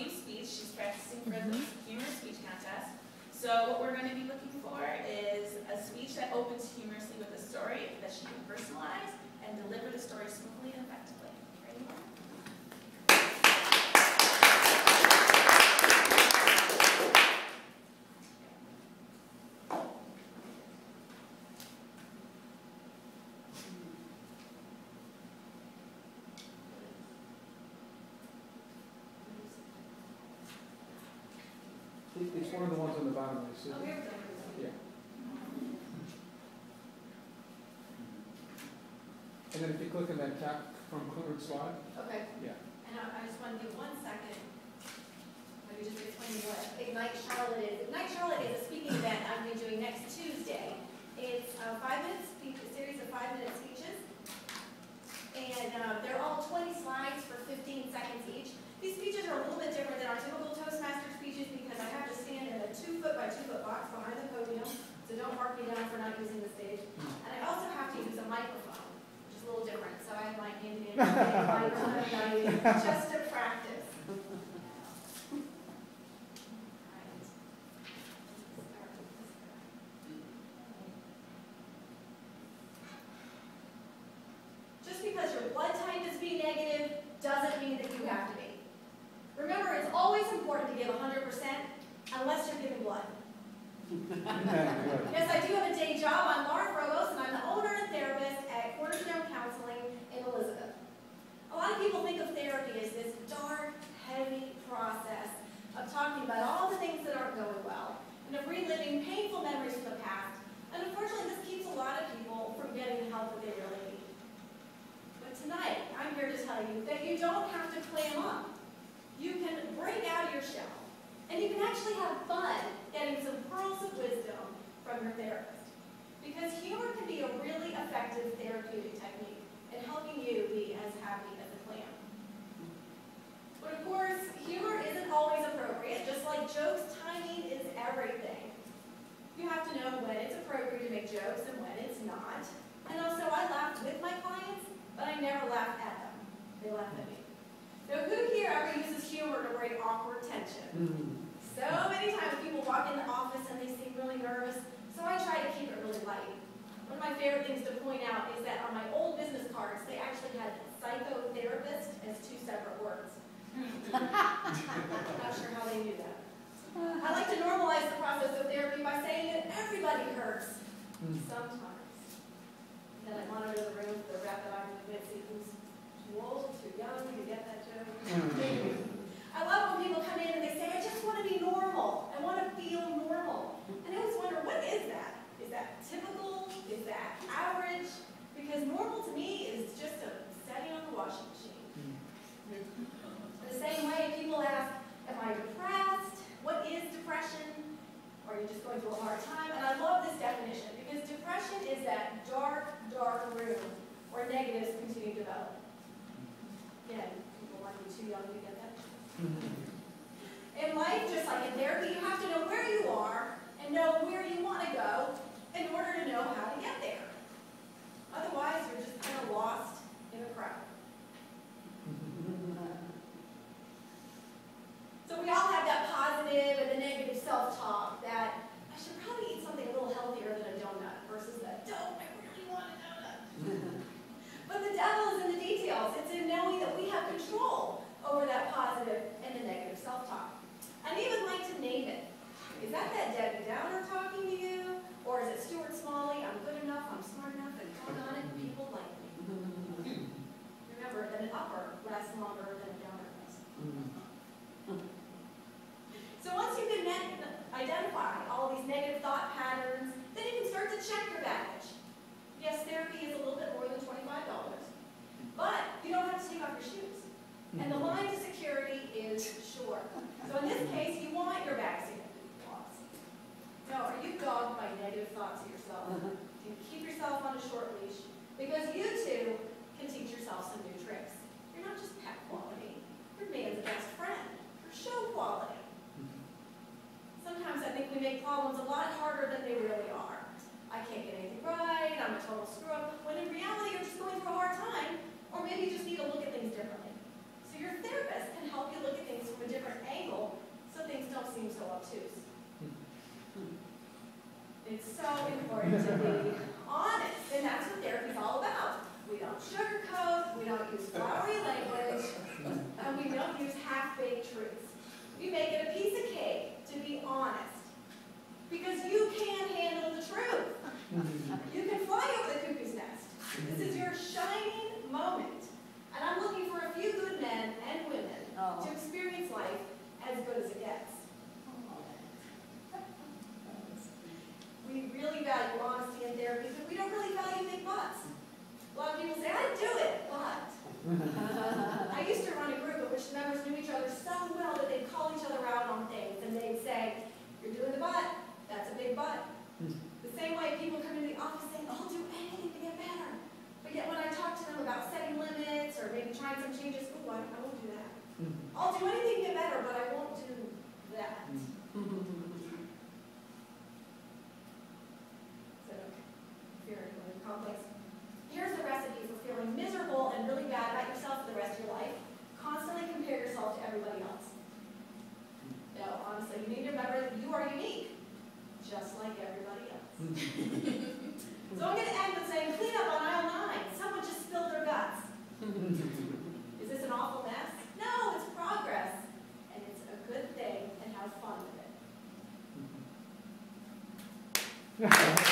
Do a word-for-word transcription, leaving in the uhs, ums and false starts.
new speech. She's practicing for the humorous speech contest. So what we're going to be looking for is a speech that opens humorously with a story that she can personalize and deliver the story smoothly and effectively. Ready? It's one of the ones on the bottom. Is Oh, it? Yeah. And then if you click on that cap from current slide. Okay. Yeah. And I, I just want to give one second. Let me just explain what Ignite Charlotte is. Ignite Charlotte is a speaking event I'm going to be doing next Tuesday. It's a five minute speech, a series of five minute speeches. And uh, they're all twenty slides for fifteen seconds each. These speeches are a little bit different than our typical Toastmasters speeches because I have to stand in a two foot by two foot box behind the podium, so don't mark me down for not using the stage. And I also have to use a microphone, which is a little different. So I have my handy dandy microphone just to practice. Just because your blood type is B negative doesn't mean that you have to be. Remember, it's always important to give one hundred percent unless you're giving blood. Yes, I do have a day job. I'm Laura Frobos, and I'm the owner and therapist at Cornerstone Counseling in Elizabeth. A lot of people think of therapy as this dark, heavy process of talking about all the things that aren't going well and of reliving painful memories from the past. And unfortunately, this keeps a lot of people from getting the help that they really need. But tonight, I'm here to tell you that you don't have to clam up. You can break out of your shell, and you can actually have fun getting some pearls of wisdom from your therapist. Because humor can be a really effective therapeutic technique in helping you be as happy as a clam. But of course, humor isn't always appropriate. Just like jokes, timing is everything. You have to know when it's appropriate to make jokes and when it's not. And also, I laugh with my clients, but I never laugh at them. They laugh at me. So who here ever uses humor to break awkward tension? Mm-hmm. So many times people walk in the office and they seem really nervous, so I try to keep it really light. One of my favorite things to point out is that on my old business cards, they actually had psychotherapist as two separate words. Not sure how they knew that. I like to normalize the process of therapy by saying that everybody hurts sometimes. Then I monitor the room for the rapid eye movement, see who's too old, too young, to get that joke. I love when people come in and they say, I just want to be normal. I want to feel normal. And I always wonder, what is that? Is that typical? Is that average? Because normal to me is just a setting on the washing machine. The same way people ask, am I depressed? What is depression? Or are you just going through a hard time? And I love this definition because depression is that dark, dark room where negatives continue to develop. Again, people want to be too young to get that. In life, just like in therapy, you have to know where you are and know where you want to go in order to know how to get there. Otherwise, you're just kind of lost in a crowd. So we all have that positive and the negative self-talk that I should probably eat something a little healthier than a donut versus that, don't, I really want a donut. But the devil is in the details. It's in knowing that we have control over that positive and the negative self-talk. I'd even like to name it. Is that that Debbie Downer talking to you? Or is it Stuart Smalley, I'm good enough, I'm smart enough, and doggone it, people like me. Remember that an upper lasts longer than a downer does. So once you can identify all these negative thought patterns, then you can start to check your baggage. Yes, therapy is a little bit more than twenty-five dollars, but you don't have to take off your shoes. And the line to security is sure. So in this case, you want your back significant flaws. Now, are you dogged by negative thoughts of yourself? You keep yourself on a short leash because you too can teach yourself some new tricks. You're not just pet quality. You're man's best friend. You're show quality. Sometimes I think we make problems a lot harder than they really are. I can't get anything right, I'm a total screw-up, when in reality you're just going through a hard time, or maybe you just need to look at things differently. So your therapist can help you look at things from a different angle We make it a piece of cake to be honest. Because you can't handle the truth. You can fly over the cuckoo's nest. This is your shining moment. And I'm looking for a few good men and women Oh. to experience life as good as it gets. We really value honesty in therapy, but we don't really value big butts. A lot of people say, I do it, but. I used to run a group in which the members knew each other so well that they'd call each other out on things, and they'd say, you're doing the butt, that's a big butt. The same way people come into the office saying, I'll do anything to get better. But yet when I talk to them about setting limits or maybe trying some changes, oh, I, I won't do that. I'll do anything to get better, but I won't do that. So, very, really complex. Here's the recipe for feeling miserable and really bad about yourself for the rest of your life. Constantly compare yourself to everybody else. No, honestly, you need to remember that you are unique, just like everybody else. So I'm going to end with saying, clean up on aisle nine. Someone just spilled their guts. Is this an awful mess? No, it's progress. And it's a good thing, and have fun with it.